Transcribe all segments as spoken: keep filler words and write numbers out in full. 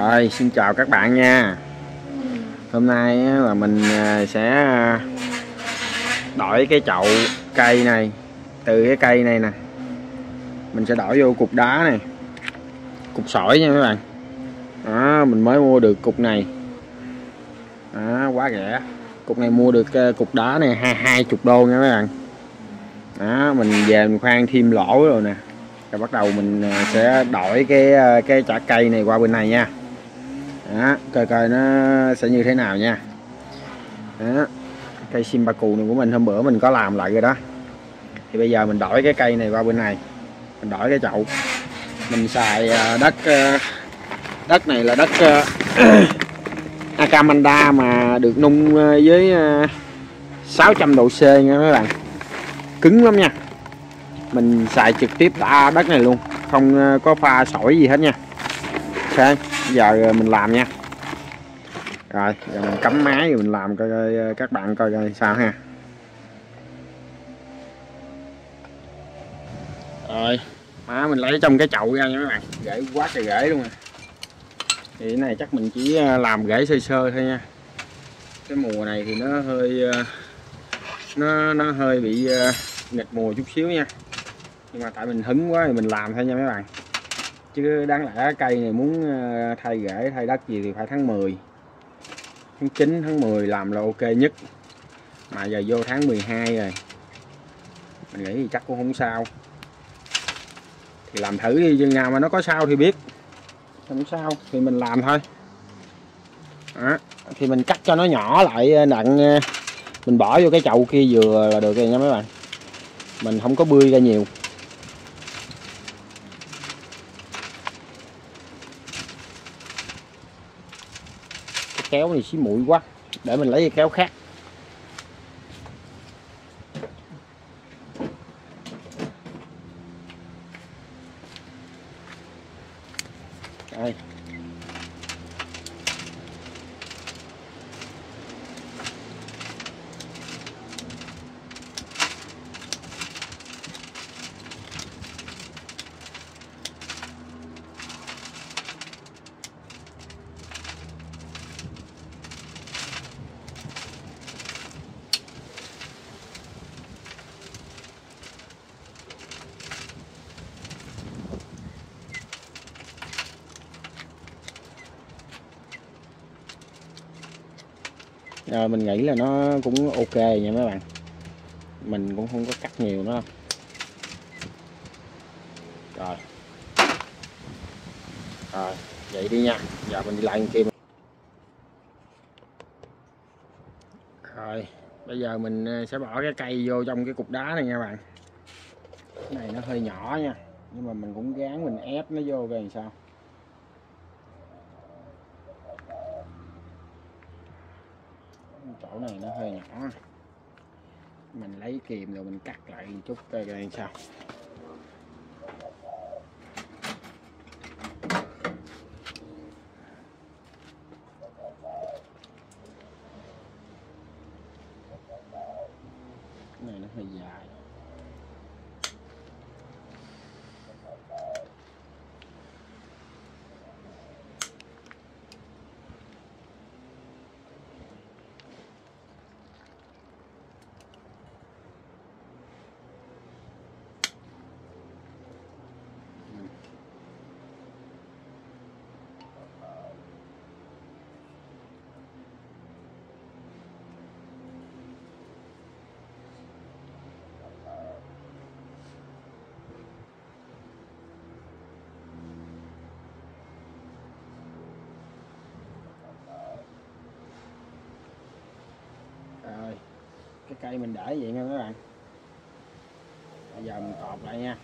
Rồi, xin chào các bạn nha. Hôm nay là mình sẽ đổi cái chậu cây này. Từ cái cây này nè mình sẽ đổi vô cục đá này, cục sỏi nha các bạn. Đó, mình mới mua được cục này. Đó, quá rẻ. Cục này mua được cục đá này hai hai chục đô nha các bạn. Đó, mình về mình khoan thêm lỗ rồi nè. Rồi bắt đầu mình sẽ đổi cái cái chả cây này qua bên này nha. Đó, coi coi nó sẽ như thế nào nha. Đó, cây Sinpaku này của mình hôm bữa mình có làm lại rồi đó. Thì bây giờ mình đổi cái cây này qua bên này, mình đổi cái chậu. Mình xài đất đất này là đất Akamanda mà được nung với sáu trăm độ C nha các bạn, cứng lắm nha. Mình xài trực tiếp tả đất này luôn, không có pha sỏi gì hết nha. Ok, giờ mình làm nha. Rồi, giờ mình cắm máy rồi mình làm coi, coi các bạn coi coi sao ha. Rồi, má mình lấy trong cái chậu ra nha các bạn, rễ quá trời rễ luôn à. Thì cái này chắc mình chỉ làm rễ sơ sơ thôi nha. Cái mùa này thì nó hơi nó nó hơi bị nghịch mùa chút xíu nha. Nhưng mà tại mình hứng quá thì mình làm thôi nha mấy bạn. Chứ đáng lẽ cây này muốn thay rễ thay đất gì thì phải tháng mười, tháng chín, tháng mười làm là ok nhất. Mà giờ vô tháng mười hai rồi, mình nghĩ thì chắc cũng không sao. Thì làm thử đi, chừng nào mà nó có sao thì biết. Không sao thì mình làm thôi. Đó, thì mình cắt cho nó nhỏ lại nặng, mình bỏ vô cái chậu kia vừa là được rồi nha mấy bạn. Mình không có bươi ra nhiều. Cái kéo này xí muội quá, để mình lấy cái kéo khác. Đây. Rồi, mình nghĩ là nó cũng ok nha mấy bạn. Mình cũng không có cắt nhiều nữa đâu. Rồi. Rồi, vậy đi nha. Giờ mình đi lại kia. Rồi, bây giờ mình sẽ bỏ cái cây vô trong cái cục đá này nha bạn. Cái này nó hơi nhỏ nha, nhưng mà mình cũng gán mình ép nó vô coi làm sao. Chỗ này nó hơi nhỏ, mình lấy kìm rồi mình cắt lại một chút coi coi làm sao. Cái này nó hơi dài. Rồi, cái cây mình để vậy nha các bạn. Bây giờ mình cột lại nha.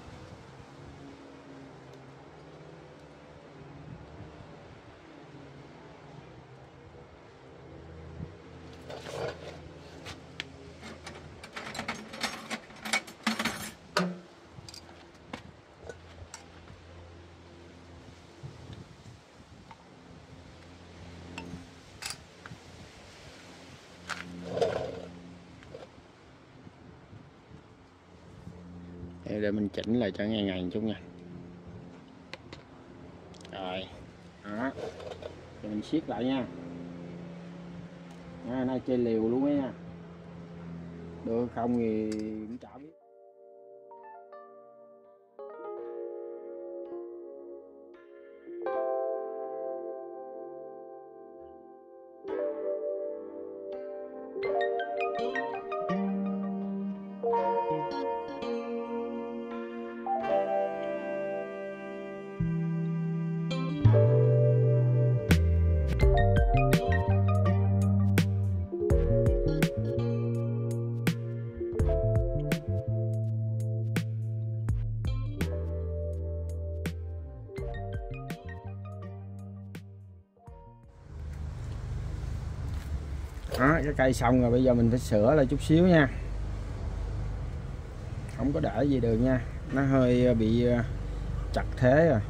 Để mình chỉnh lại cho ngay ngày chút nha. Rồi, đó. siết lại nha. À, nay chơi liều luôn á nha, được không thì cũng chả biết. Đó, cái cây xong rồi, bây giờ mình phải sửa lại chút xíu nha, không có để gì được nha, nó hơi bị chặt thế rồi.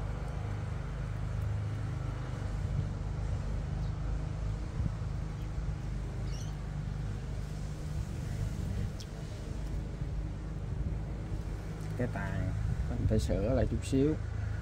Cái tàn mình phải sửa lại chút xíu.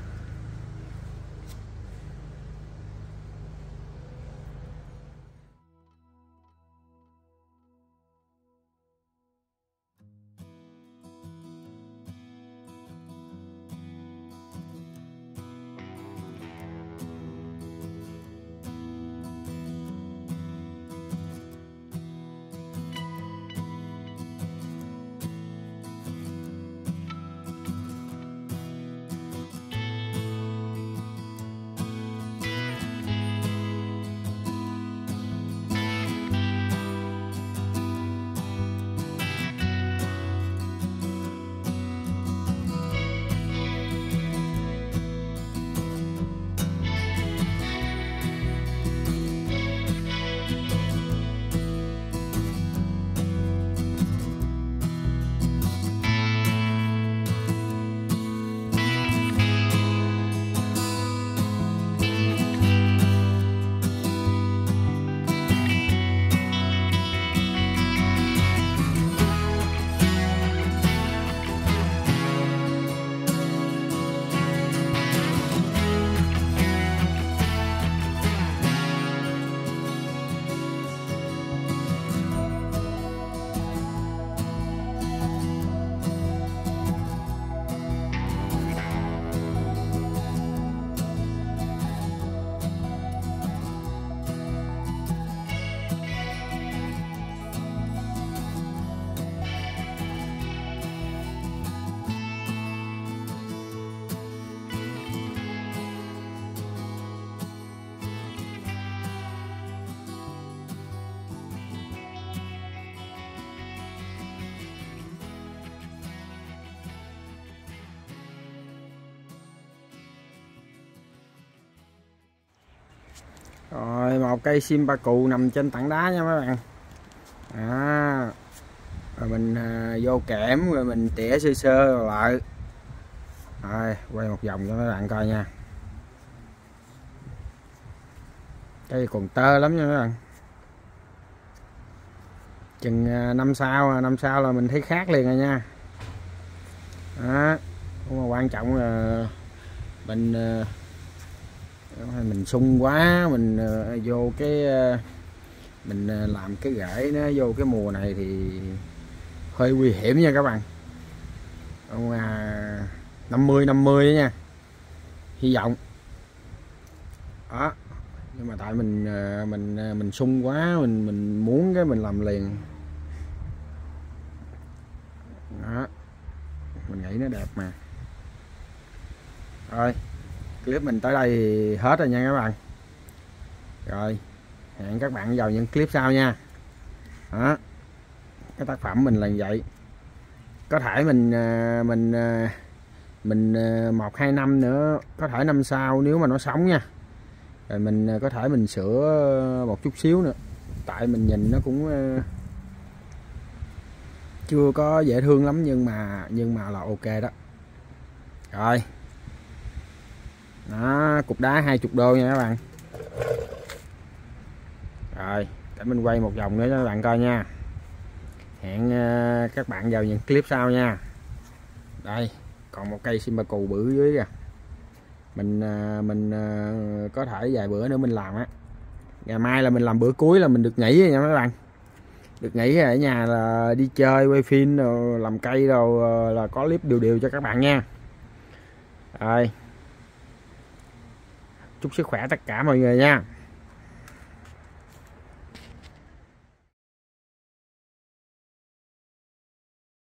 Rồi, một cây sim ba cù nằm trên tảng đá nha mấy bạn. À, rồi mình à, vô kẽm rồi mình tỉa sơ sơ lại. Rồi, quay một vòng cho mấy bạn coi nha. Cây còn tơ lắm nha mấy bạn. Chừng năm sau, năm sau là mình thấy khác liền rồi nha. Đó, mà quan trọng là mình mình sung quá, mình uh, vô cái uh, mình uh, làm cái rễ nó vô cái mùa này thì hơi nguy hiểm nha các bạn. uh, năm mươi năm mươi nha, hy vọng đó. Nhưng mà tại mình uh, mình uh, mình sung quá, mình mình muốn cái mình làm liền đó, mình nghĩ nó đẹp mà. Rồi, clip mình tới đây thì hết rồi nha các bạn. Rồi, hẹn các bạn vào những clip sau nha. Đó, cái tác phẩm mình là vậy. Có thể mình mình mình một hai năm nữa, có thể năm sau nếu mà nó sống nha, rồi mình có thể mình sửa một chút xíu nữa, tại mình nhìn nó cũng chưa có dễ thương lắm, nhưng mà nhưng mà là ok đó. Rồi đó, cục đá hai mươi đô nha các bạn. Rồi, để mình quay một vòng nữa cho các bạn coi nha. Hẹn các bạn vào những clip sau nha. Đây, còn một cây sim ba cù bự dưới kìa. mình mình có thể vài bữa nữa mình làm á. Ngày mai là mình làm bữa cuối là mình được nghỉ rồi nha mấy bạn. Được nghỉ ở nhà là đi chơi, quay phim rồi làm cây rồi là có clip đều đều cho các bạn nha. Rồi. Chúc sức khỏe tất cả mọi người nha.